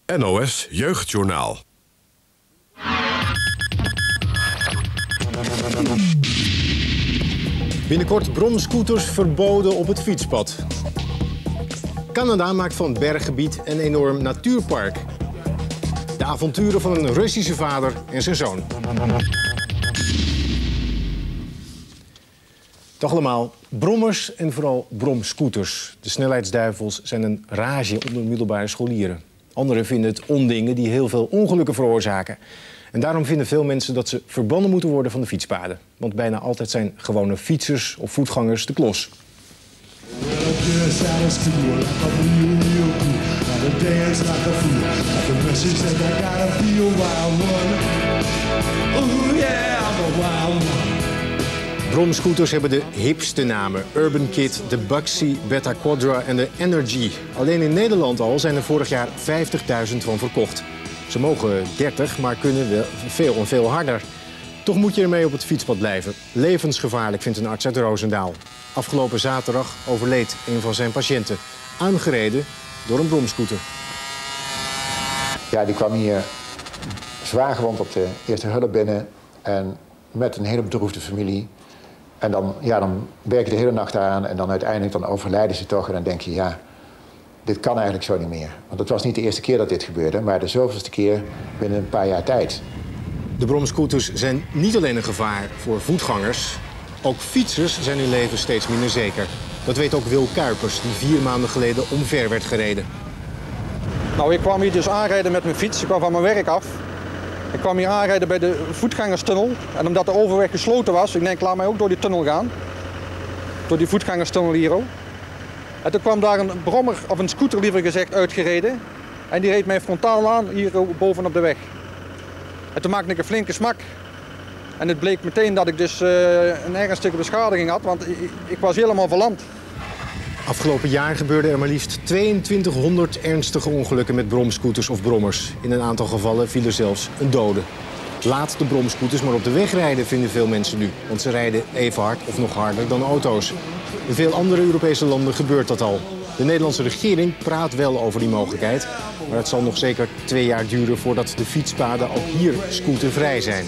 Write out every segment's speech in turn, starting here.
NOS Jeugdjournaal. Binnenkort bromscooters verboden op het fietspad. Canada maakt van het berggebied een enorm natuurpark. De avonturen van een Russische vader en zijn zoon. Dag allemaal. Brommers en vooral bromscooters. De snelheidsduivels zijn een rage onder middelbare scholieren. Anderen vinden het ondingen die heel veel ongelukken veroorzaken. En daarom vinden veel mensen dat ze verbannen moeten worden van de fietspaden. Want bijna altijd zijn gewone fietsers of voetgangers de klos. Bromscooters hebben de hipste namen. Urban Kid, de Bugsy, Beta Quadra en de Energy. Alleen in Nederland al zijn er vorig jaar 50.000 van verkocht. Ze mogen 30, maar kunnen wel veel harder. Toch moet je ermee op het fietspad blijven. Levensgevaarlijk, vindt een arts uit Roosendaal. Afgelopen zaterdag overleed een van zijn patiënten. Aangereden door een bromscooter. Ja, die kwam hier zwaar gewond op de eerste hulp binnen. En met een hele bedroefde familie. En dan werk je de hele nacht aan en dan uiteindelijk overlijden ze toch. En dan denk je, ja, dit kan eigenlijk zo niet meer. Want het was niet de eerste keer dat dit gebeurde, maar de zoveelste keer binnen een paar jaar tijd. De bromscooters zijn niet alleen een gevaar voor voetgangers. Ook fietsers zijn hun leven steeds minder zeker. Dat weet ook Wil Kuipers, die 4 maanden geleden omver werd gereden. Nou, ik kwam hier dus aanrijden met mijn fiets. Ik kwam van mijn werk af. Ik kwam hier aanrijden bij de voetgangerstunnel. En omdat de overweg gesloten was, ik denk, laat mij ook door die tunnel gaan. Door die voetgangerstunnel hier ook. En toen kwam daar een brommer, of een scooter liever gezegd, uitgereden. En die reed mij frontaal aan, hier bovenop de weg. En toen maakte ik een flinke smak. En het bleek meteen dat ik dus een ernstige beschadiging had, want ik was helemaal verlamd. Afgelopen jaar gebeurden er maar liefst 2200 ernstige ongelukken met bromscooters of brommers. In een aantal gevallen viel er zelfs een dode. Laat de bromscooters maar op de weg rijden, vinden veel mensen nu. Want ze rijden even hard of nog harder dan auto's. In veel andere Europese landen gebeurt dat al. De Nederlandse regering praat wel over die mogelijkheid. Maar het zal nog zeker 2 jaar duren voordat de fietspaden ook hier scootervrij zijn.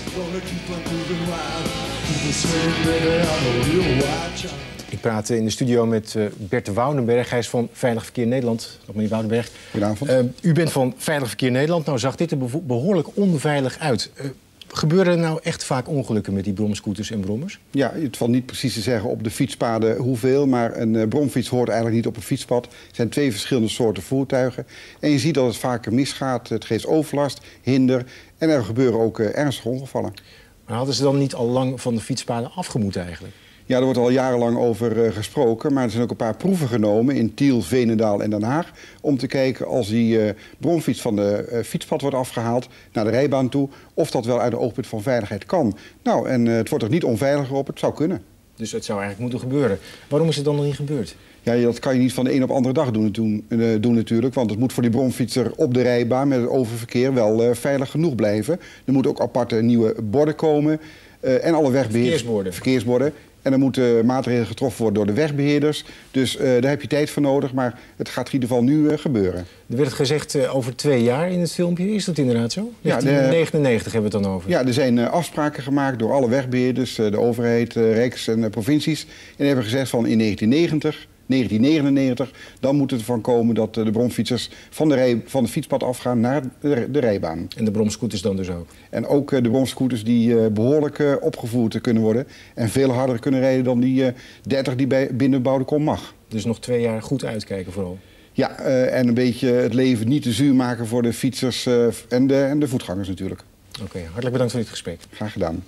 Ik praat in de studio met Bert Woudenberg. Hij is van Veilig Verkeer Nederland. Dag meneer Woudenberg. Goedenavond. U bent van Veilig Verkeer Nederland. Nou zag dit er behoorlijk onveilig uit. Gebeuren er nou echt vaak ongelukken met die bromscooters en brommers? Ja, het valt niet precies te zeggen op de fietspaden hoeveel, maar een bromfiets hoort eigenlijk niet op een fietspad. Het zijn 2 verschillende soorten voertuigen. En je ziet dat het vaker misgaat. Het geeft overlast, hinder en er gebeuren ook ernstige ongevallen. Maar hadden ze dan niet al lang van de fietspaden afgemoeten eigenlijk? Ja, er wordt al jarenlang over gesproken, maar er zijn ook een paar proeven genomen in Tiel, Veenendaal en Den Haag. Om te kijken als die bromfiets van de fietspad wordt afgehaald naar de rijbaan toe, of dat wel uit een oogpunt van veiligheid kan. Nou, en het wordt er niet onveiliger op, het zou kunnen. Dus het zou eigenlijk moeten gebeuren. Waarom is het dan nog niet gebeurd? Ja, dat kan je niet van de een op de andere dag doen natuurlijk. Want het moet voor die bromfietser op de rijbaan met het oververkeer wel veilig genoeg blijven. Er moeten ook aparte nieuwe borden komen. En alle wegbeheerders. Verkeersborden. En er moeten maatregelen getroffen worden door de wegbeheerders. Dus daar heb je tijd voor nodig, maar het gaat in ieder geval nu gebeuren. Er werd gezegd over 2 jaar in het filmpje. Is dat inderdaad zo? 1999 hebben we het dan over. Ja, er zijn afspraken gemaakt door alle wegbeheerders, de overheid, Rijks en provincies. En die hebben gezegd van in 1999, dan moet het ervan komen dat de bromfietsers van de fietspad afgaan naar de rijbaan. En de bromscooters dan dus ook? En ook de bromscooters die behoorlijk opgevoerd kunnen worden en veel harder kunnen rijden dan die 30 die binnen de bebouwde kom mag. Dus nog 2 jaar goed uitkijken vooral? Ja, en een beetje het leven niet te zuur maken voor de fietsers en de voetgangers natuurlijk. Oké, hartelijk bedankt voor dit gesprek. Graag gedaan.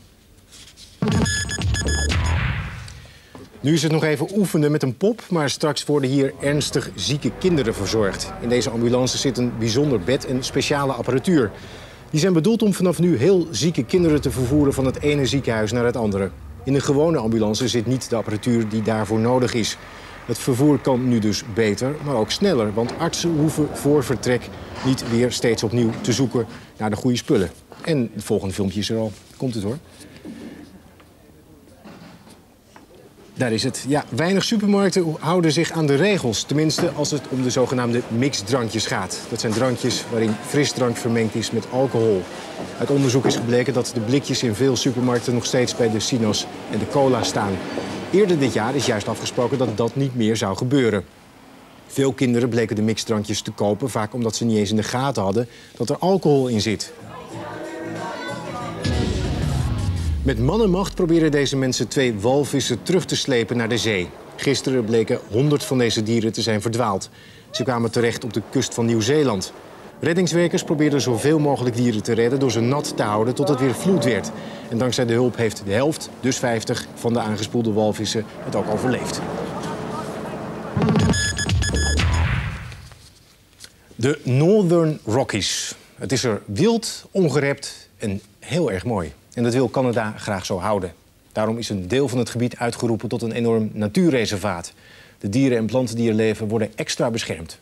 Nu is het nog even oefenen met een pop, maar straks worden hier ernstig zieke kinderen verzorgd. In deze ambulance zit een bijzonder bed en speciale apparatuur. Die zijn bedoeld om vanaf nu heel zieke kinderen te vervoeren van het ene ziekenhuis naar het andere. In een gewone ambulance zit niet de apparatuur die daarvoor nodig is. Het vervoer kan nu dus beter, maar ook sneller. Want artsen hoeven voor vertrek niet weer steeds opnieuw te zoeken naar de goede spullen. En het volgende filmpje is er al. Komt het hoor. Daar is het. Ja, weinig supermarkten houden zich aan de regels. Tenminste, als het om de zogenaamde mixdrankjes gaat. Dat zijn drankjes waarin frisdrank vermengd is met alcohol. Uit onderzoek is gebleken dat de blikjes in veel supermarkten nog steeds bij de Sino's en de cola staan. Eerder dit jaar is juist afgesproken dat dat niet meer zou gebeuren. Veel kinderen bleken de mixdrankjes te kopen, vaak omdat ze niet eens in de gaten hadden dat er alcohol in zit. Met man en macht proberen deze mensen 2 walvissen terug te slepen naar de zee. Gisteren bleken 100 van deze dieren te zijn verdwaald. Ze kwamen terecht op de kust van Nieuw-Zeeland. Reddingswerkers probeerden zoveel mogelijk dieren te redden door ze nat te houden tot het weer vloed werd. En dankzij de hulp heeft de helft, dus 50, van de aangespoelde walvissen het ook overleefd. De Northern Rockies. Het is er wild, ongerept en heel erg mooi. En dat wil Canada graag zo houden. Daarom is een deel van het gebied uitgeroepen tot een enorm natuurreservaat. De dieren en planten die er leven worden extra beschermd.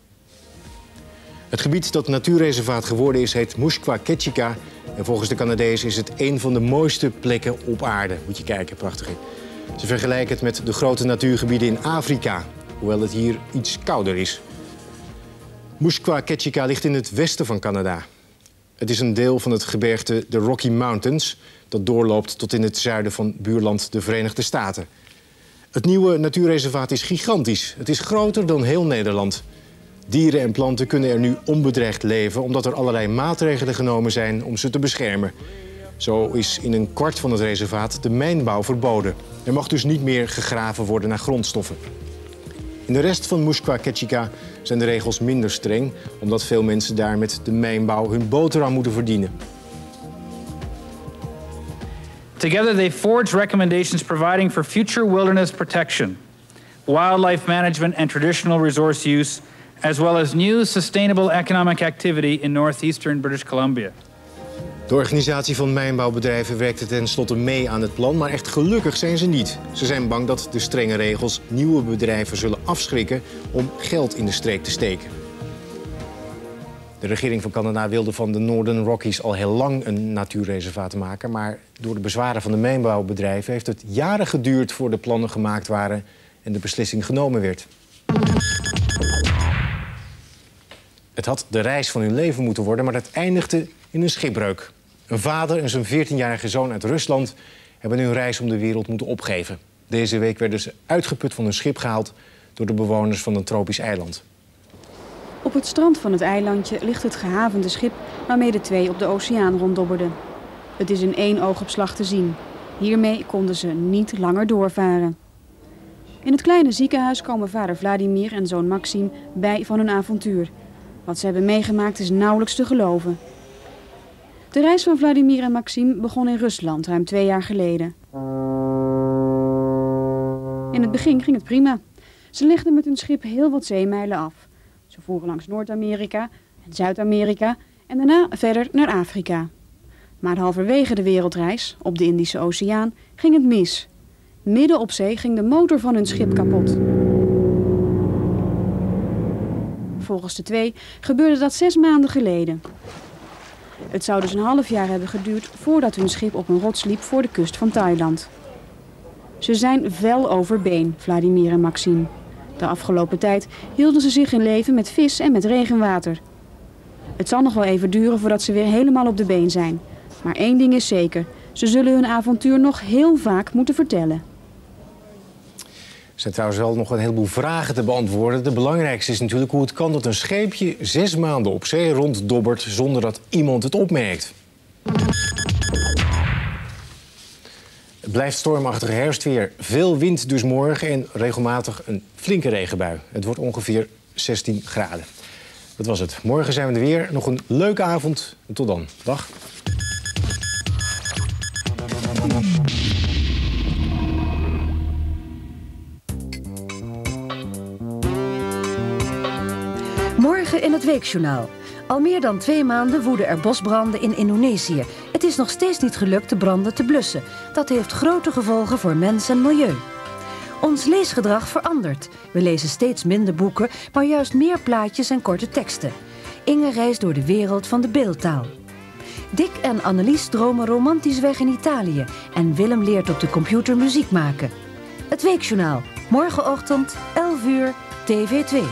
Het gebied dat natuurreservaat geworden is, heet Mushkwa-Ketchika. En volgens de Canadezen is het een van de mooiste plekken op aarde. Moet je kijken, prachtig. Ze vergelijken het met de grote natuurgebieden in Afrika, hoewel het hier iets kouder is. Mushkwa-Ketchika ligt in het westen van Canada. Het is een deel van het gebergte de Rocky Mountains, dat doorloopt tot in het zuiden van buurland de Verenigde Staten. Het nieuwe natuurreservaat is gigantisch. Het is groter dan heel Nederland. Dieren en planten kunnen er nu onbedreigd leven, omdat er allerlei maatregelen genomen zijn om ze te beschermen. Zo is in een kwart van het reservaat de mijnbouw verboden. Er mag dus niet meer gegraven worden naar grondstoffen. In de rest van Mushkwa-Ketchika zijn de regels minder streng, omdat veel mensen daar met de mijnbouw hun boterham moeten verdienen. Together they forged recommendations providing for future wilderness protection, wildlife management and traditional resource use, as well as new sustainable economic activity in northeastern British Columbia. De organisatie van mijnbouwbedrijven werkte tenslotte mee aan het plan, maar echt gelukkig zijn ze niet. Ze zijn bang dat de strenge regels nieuwe bedrijven zullen afschrikken om geld in de streek te steken. De regering van Canada wilde van de Northern Rockies al heel lang een natuurreservaat maken, maar door de bezwaren van de mijnbouwbedrijven heeft het jaren geduurd voor de plannen gemaakt waren en de beslissing genomen werd. Het had de reis van hun leven moeten worden, maar dat eindigde in een schipbreuk. Een vader en zijn 14-jarige zoon uit Rusland hebben hun reis om de wereld moeten opgeven. Deze week werden ze uitgeput van hun schip gehaald door de bewoners van een tropisch eiland. Op het strand van het eilandje ligt het gehavende schip waarmee de 2 op de oceaan ronddobberden. Het is in 1 oogopslag te zien. Hiermee konden ze niet langer doorvaren. In het kleine ziekenhuis komen vader Vladimir en zoon Maxim bij van hun avontuur. Wat ze hebben meegemaakt is nauwelijks te geloven. De reis van Vladimir en Maxim begon in Rusland ruim 2 jaar geleden. In het begin ging het prima. Ze legden met hun schip heel wat zeemijlen af. Ze voeren langs Noord-Amerika en Zuid-Amerika en daarna verder naar Afrika. Maar halverwege de wereldreis, op de Indische Oceaan, ging het mis. Midden op zee ging de motor van hun schip kapot. Volgens de 2 gebeurde dat 6 maanden geleden. Het zou dus een half jaar hebben geduurd voordat hun schip op een rots liep voor de kust van Thailand. Ze zijn vel overbeen, Vladimir en Maxim. De afgelopen tijd hielden ze zich in leven met vis en met regenwater. Het zal nog wel even duren voordat ze weer helemaal op de been zijn. Maar één ding is zeker, ze zullen hun avontuur nog heel vaak moeten vertellen. Er zijn trouwens wel nog een heleboel vragen te beantwoorden. De belangrijkste is natuurlijk hoe het kan dat een scheepje 6 maanden op zee ronddobbert zonder dat iemand het opmerkt. Het blijft stormachtige herfstweer. Veel wind dus morgen en regelmatig een flinke regenbui. Het wordt ongeveer 16 graden. Dat was het. Morgen zijn we er weer. Nog een leuke avond. Tot dan. Dag. Morgen in het Weekjournaal. Al meer dan 2 maanden woeden er bosbranden in Indonesië. Het is nog steeds niet gelukt de branden te blussen. Dat heeft grote gevolgen voor mens en milieu. Ons leesgedrag verandert. We lezen steeds minder boeken, maar juist meer plaatjes en korte teksten. Inge reist door de wereld van de beeldtaal. Dick en Annelies dromen romantisch weg in Italië. En Willem leert op de computer muziek maken. Het Weekjournaal. Morgenochtend, 11 uur, TV 2.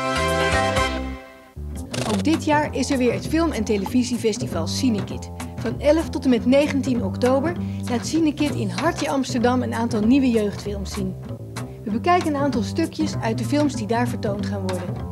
Ook dit jaar is er weer het film- en televisiefestival Cinekid. Van 11 tot en met 19 oktober laat Cinekid in Hartje Amsterdam een aantal nieuwe jeugdfilms zien. We bekijken een aantal stukjes uit de films die daar vertoond gaan worden.